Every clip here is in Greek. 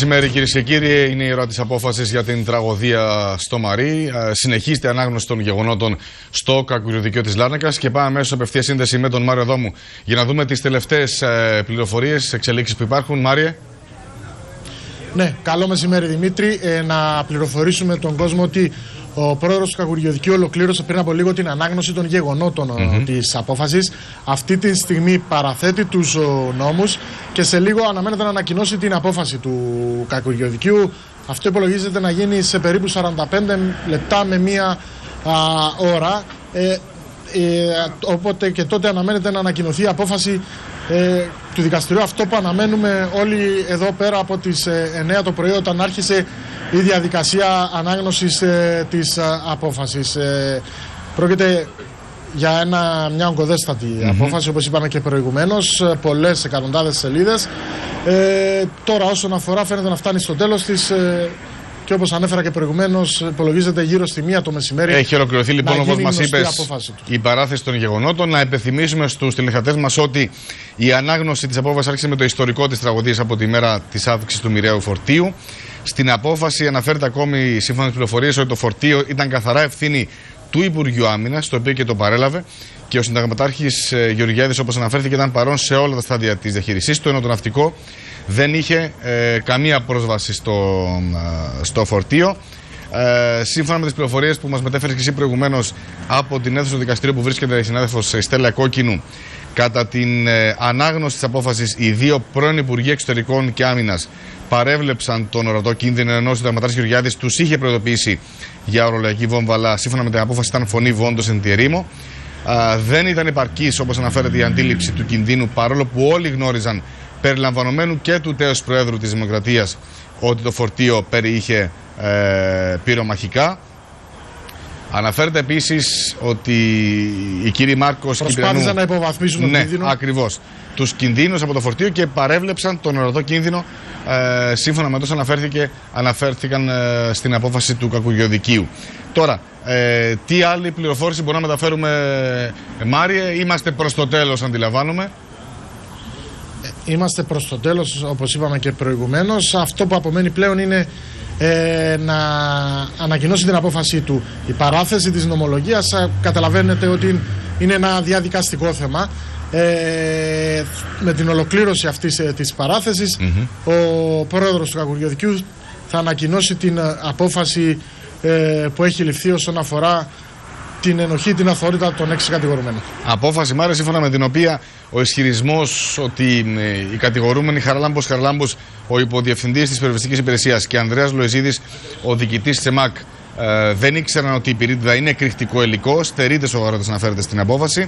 Σήμερα, κυρίες και κύριοι, είναι η ώρα της απόφασης για την τραγωδία στο Μαρί. Συνεχίζεται η ανάγνωση των γεγονότων στο κακουργείο της Λάρνακας και πάμε αμέσως απευθεία σύνδεση με τον Μάριο Δόμου για να δούμε τις τελευταίες πληροφορίες, εξελίξεις που υπάρχουν. Μάριε. Ναι, καλό μεσημέρι Δημήτρη. Να πληροφορήσουμε τον κόσμο ότι ο πρόεδρος του Κακουργιοδικείου ολοκλήρωσε πριν από λίγο την ανάγνωση των γεγονότων της απόφασης. Αυτή τη στιγμή παραθέτει τους νόμους και σε λίγο αναμένεται να ανακοινώσει την απόφαση του Κακουργιοδικείου. Αυτό υπολογίζεται να γίνει σε περίπου 45 λεπτά με μία ώρα. Όποτε και τότε αναμένεται να ανακοινωθεί η απόφαση του δικαστηρίου. Αυτό που αναμένουμε όλοι εδώ πέρα από τις 9 το πρωί, όταν άρχισε η διαδικασία ανάγνωσης της απόφασης. Πρόκειται για μια ογκοδέστατη απόφαση, όπως είπαμε και προηγουμένως, πολλές εκατοντάδες σελίδες. Τώρα όσον αφορά, φαίνεται να φτάνει στο τέλος της και όπως ανέφερα και προηγουμένως, υπολογίζεται γύρω στη 1 το μεσημέρι. Έχει ολοκληρωθεί λοιπόν, όπως μας είπες, η παράθεση των γεγονότων. Να υπενθυμίσουμε στους τηλεθεατές μας ότι η ανάγνωση της απόφασης άρχισε με το ιστορικό της τραγωδίας από τη μέρα της άφηξης του μοιραίου φορτίου. Στην απόφαση αναφέρεται ακόμη, σύμφωνα με τις πληροφορίες, ότι το φορτίο ήταν καθαρά ευθύνη του Υπουργείου Άμυνας, το οποίο και το παρέλαβε, και ο συνταγματάρχης Γεωργιάδης, όπως αναφέρθηκε, ήταν παρόν σε όλα τα στάδια της διαχείρισής του, ενώ το ναυτικό δεν είχε καμία πρόσβαση στο φορτίο. Σύμφωνα με τις πληροφορίες που μας μετέφερες και εσύ προηγουμένως από την αίθουσα του δικαστηρίου που βρίσκεται η συνάδελφος Στέλλα Κόκκινου, κατά την ανάγνωση της απόφασης, οι δύο πρώην Υπουργοί Εξωτερικών και Άμυνας παρέβλεψαν τον ορατό κίνδυνο, ενώ ο συνταγματάρχης Γεωργιάδης τους είχε προειδοποιήσει για ορολογιακή βόμβα, αλλά σύμφωνα με την απόφαση ήταν φωνή βόντος εν τη ερήμο. Δεν ήταν επαρκής, όπως αναφέρεται, η αντίληψη του κινδύνου, παρόλο που όλοι γνώριζαν, περιλαμβανομένου και του τέος Προέδρου της Δημοκρατίας, ότι το φορτίο περιείχε πυρομαχικά. Αναφέρεται επίσης ότι οι κύριοι Μάρκος και προσπάθησαν να υποβαθμίσουν τον κίνδυνο. Ακριβώς. Τους κινδύνους από το φορτίο και παρέβλεψαν τον ορατό κίνδυνο. Σύμφωνα με τόσο αναφέρθηκαν στην απόφαση του Κακουργιοδικείου. Τώρα, τι άλλη πληροφόρηση μπορούμε να μεταφέρουμε, Μάριε? Είμαστε προς το τέλος, αντιλαμβάνομαι. Είμαστε προς το τέλος, όπως είπαμε και προηγουμένως. Αυτό που απομένει πλέον είναι να ανακοινώσει την απόφαση του. Η παράθεση της νομολογίας, καταλαβαίνετε ότι είναι ένα διαδικαστικό θέμα. Με την ολοκλήρωση αυτής της παράθεσης, ο πρόεδρος του Κακουργιοδικείου θα ανακοινώσει την απόφαση που έχει ληφθεί όσον αφορά την ενοχή, την αθωότητα των 6 κατηγορουμένων. Απόφαση, Μάρια, σύμφωνα με την οποία ο ισχυρισμός ότι οι κατηγορούμενοι Χαραλάμπος, ο υποδιευθυντής της Περιβαλλοντικής Υπηρεσίας, και Ανδρέας Λοεζίδης, ο διοικητής της ΕΜΑΚ, δεν ήξεραν ότι η πυρίτιδα είναι εκρηκτικό υλικό, στερείται σοβαρότητας, αναφέρεται στην απόφαση.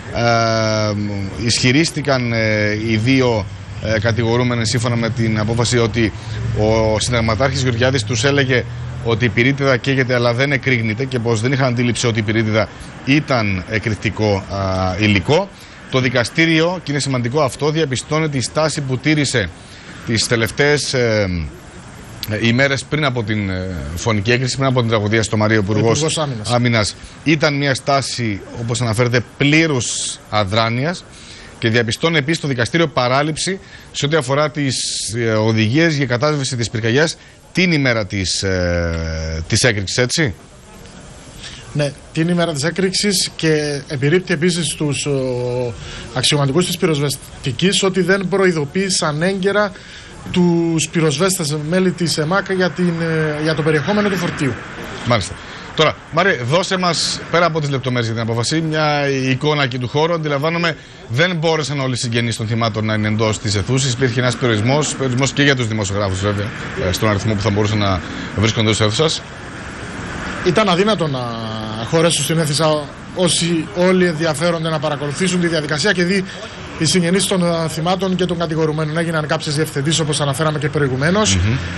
Ισχυρίστηκαν οι δύο κατηγορούμενοι, σύμφωνα με την απόφαση, ότι ο συνταγματάρχης Γεωργιάδης τους έλεγε ότι η πυρίτιδα καίγεται αλλά δεν εκρήγνεται, και πως δεν είχαν αντίληψη ότι η πυρίτιδα ήταν εκρηκτικό υλικό. Το δικαστήριο, και είναι σημαντικό αυτό, διαπιστώνει τη στάση που τήρησε τις τελευταίες ημέρες πριν από την φωνική έκρηξη, πριν από την τραγωδία στο Μαρί, ο Υπουργός Άμυνας. Ήταν μια στάση, όπως αναφέρεται, πλήρους αδράνειας, και διαπιστώνει επίσης το δικαστήριο παράληψη σε ό,τι αφορά τις οδηγίες για κατάσβεση της πυρκαγιάς την ημέρα της έκρηξης, έτσι. Ναι, την ημέρα της έκρηξης, και επιρρύπτει επίσης τους αξιωματικούς της πυροσβεστικής ότι δεν προειδοποίησαν έγκαιρα τους πυροσβέστες μέλη της ΕΜΑΚ για το περιεχόμενο του φορτίου. Μάλιστα. Τώρα, Μάρια, δώσε μας, πέρα από τις λεπτομέρειες για την απόφαση, μια εικόνα και του χώρου. Αντιλαμβάνομαι, δεν μπόρεσαν όλοι οι συγγενείς των θυμάτων να είναι εντός της αιθούσης. Υπήρχε ένας περιορισμός και για τους δημοσιογράφους, βέβαια, στον αριθμό που θα μπορούσαν να βρίσκονται εντός της αίθουσας. Ήταν αδύνατο να χωρέσουν στην αίθουσα όσοι όλοι ενδιαφέρονται να παρακολουθήσουν τη διαδικασία και δει οι συγγενείς των θυμάτων και των κατηγορουμένων. Έγιναν κάποιες διευθετήσεις, όπως αναφέραμε και προηγουμένως.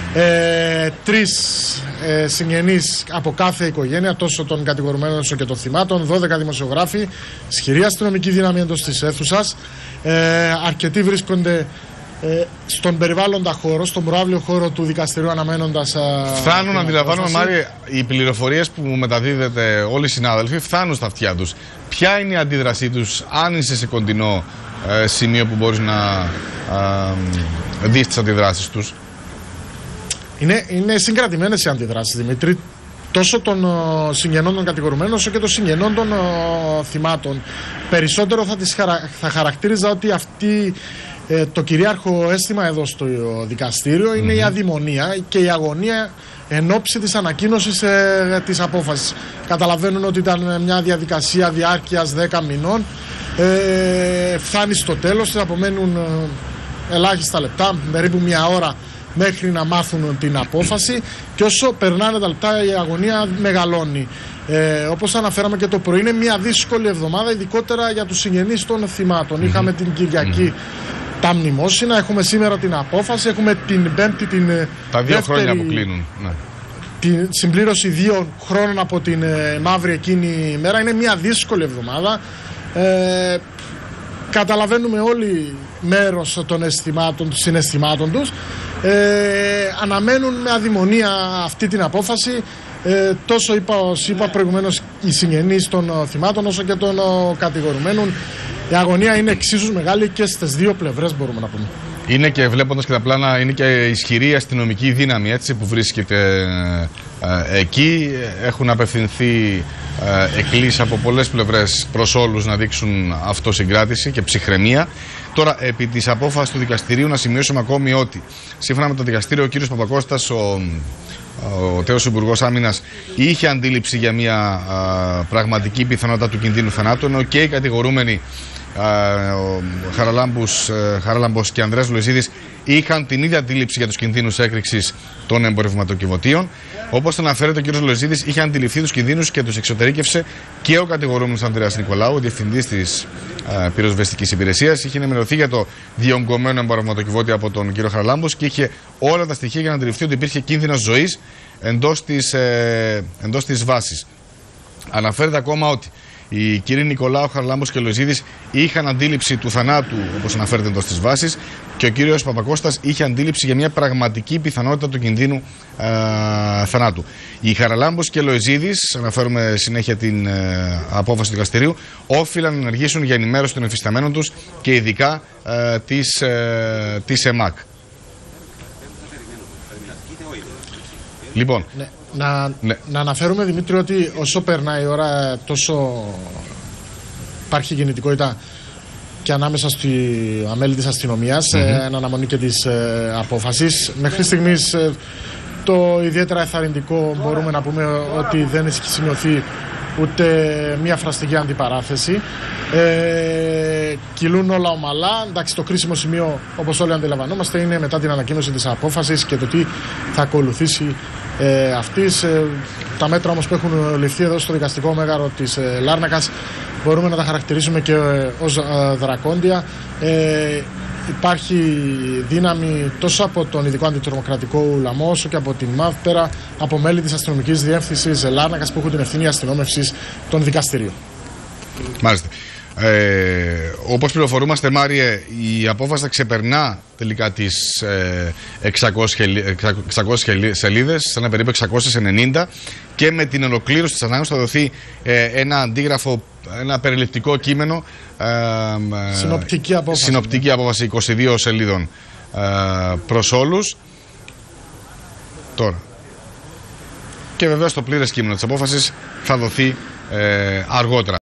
3 συγγενείς από κάθε οικογένεια, τόσο των κατηγορουμένων όσο και των θυμάτων, 12 δημοσιογράφοι, ισχυρή αστυνομική δύναμη εντός της αίθουσας. Αρκετοί βρίσκονται στον περιβάλλοντα χώρο, στον προαύλιο χώρο του δικαστηρίου, αναμένοντας. Φτάνουν, αντιλαμβάνομαι, Μάρια, οι πληροφορίες που μεταδίδεται όλοι οι συνάδελφοι φτάνουν στα αυτιά τους. Ποια είναι η αντίδρασή τους, αν είσαι σε κοντινό σημείο που μπορείς να δεις τις αντιδράσεις τους? Είναι συγκρατημένες οι αντιδράσεις, Δημήτρη, τόσο των συγγενών των κατηγορουμένων όσο και των συγγενών των θυμάτων. Περισσότερο θα χαρακτήριζα ότι το κυρίαρχο αίσθημα εδώ στο δικαστήριο είναι η αδειμονία και η αγωνία εν ώψη της ανακοίνωσης της απόφασης. Καταλαβαίνουν ότι ήταν μια διαδικασία διάρκειας 10 μηνών, φτάνει στο τέλος, θα απομένουν ελάχιστα λεπτά, περίπου μια ώρα μέχρι να μάθουν την απόφαση, και όσο περνάνε τα λεπτά η αγωνία μεγαλώνει. Όπως αναφέραμε και το πρωί, είναι μια δύσκολη εβδομάδα, ειδικότερα για τους συγγενείς των θυμάτων. Είχαμε την Κυριακή τα μνημόσυνα, έχουμε σήμερα την απόφαση, έχουμε την Πέμπτη τα 2 χρόνια που κλείνουν. Την συμπλήρωση 2 χρόνων από την μαύρη εκείνη μέρα. Είναι μια δύσκολη εβδομάδα. Καταλαβαίνουμε όλοι μέρος των συναισθημάτων τους. Αναμένουν με αδειμονία αυτή την απόφαση, τόσο είπα προηγουμένως οι συγγενείς των θυμάτων όσο και των κατηγορουμένων. Η αγωνία είναι εξίσου μεγάλη και στις δύο πλευρές, μπορούμε να πούμε. Είναι και, βλέποντας και τα πλάνα, είναι και ισχυρή αστυνομική δύναμη, έτσι, που βρίσκεται εκεί. Έχουν απευθυνθεί εκκλήσεις από πολλές πλευρές προς όλους να δείξουν αυτοσυγκράτηση και ψυχραιμία. Τώρα, επί της απόφασης του δικαστηρίου, να σημειώσουμε ακόμη ότι σύμφωνα με το δικαστήριο, ο κύριος Παπακώστας, ο τέος Υπουργός Άμυνας, είχε αντίληψη για μια πραγματική πιθανότητα του κινδύνου θανάτου, ενώ και οι κατηγορούμενοι ο Χαράλαμπος και Ανδρέας Λοϊζίδης είχαν την ίδια αντίληψη για τους κινδύνους έκρηξης των εμπορευματοκιβωτίων. Όπως αναφέρεται, ο κ. Λοϊζίδης είχε αντιληφθεί τους κινδύνους και τους εξωτερήκευσε και ο κατηγορούμενος Ανδρέας Νικολάου, ο διευθυντής της πυροσβεστικής υπηρεσίας. Είχε ενημερωθεί για το διογκωμένο εμπορευματοκιβώτιο από τον κ. Χαράλαμπος και είχε όλα τα στοιχεία για να αντιληφθεί ότι υπήρχε κίνδυνος ζωής εντός της βάσης. Αναφέρεται ακόμα ότι οι κύριοι Νικολάου, Χαραλάμπος και Λοϊζίδης είχαν αντίληψη του θανάτου, όπως αναφέρεται εντός της βάσης, και ο κύριος Παπακώστας είχε αντίληψη για μια πραγματική πιθανότητα του κινδύνου θανάτου. Οι Χαραλάμπος και Λοϊζίδης, αναφέρουμε συνέχεια την απόφαση του δικαστηρίου, όφυλαν να ενεργήσουν για ενημέρωση των εφισταμένων τους και ειδικά της ΕΜΑΚ. Λοιπόν, να αναφέρουμε, Δημήτρη, ότι όσο περνάει η ώρα, τόσο υπάρχει κινητικότητα και ανάμεσα στη αμέλη της αστυνομίας, εν αναμονή και της απόφασης. Μέχρι στιγμής το ιδιαίτερα εθαρρυντικό μπορούμε να πούμε ότι δεν έχει σημειωθεί ούτε μια φραστική αντιπαράθεση. Κυλούν όλα ομαλά. Εντάξει, το κρίσιμο σημείο, όπως όλοι αντιλαμβανόμαστε, είναι μετά την ανακοίνωση της απόφασης και το τι θα ακολουθήσει αυτής. Τα μέτρα όμως που έχουν ληφθεί εδώ στο δικαστικό μέγαρο της Λάρνακας μπορούμε να τα χαρακτηρίσουμε και ως δρακόντια. Υπάρχει δύναμη τόσο από τον ειδικό αντιτρομοκρατικό ουλαμό όσο και από την ΜΑΒ, πέρα από μέλη της αστυνομικής διεύθυνσης Λάρνακας που έχουν την ευθύνη αστυνόμευσης των δικαστηρίων. Μάλιστα. Όπως πληροφορούμαστε, Μάριε, η απόφαση ξεπερνά τελικά τις 600 σελίδες, σαν περίπου 690, και με την ολοκλήρωση της ανάγνωσης θα δοθεί ένα αντίγραφο, ένα περιληπτικό κείμενο, συνοπτική απόφαση 22 σελίδων προς όλους. Τώρα. Και βεβαίως το πλήρες κείμενο της απόφασης θα δοθεί αργότερα.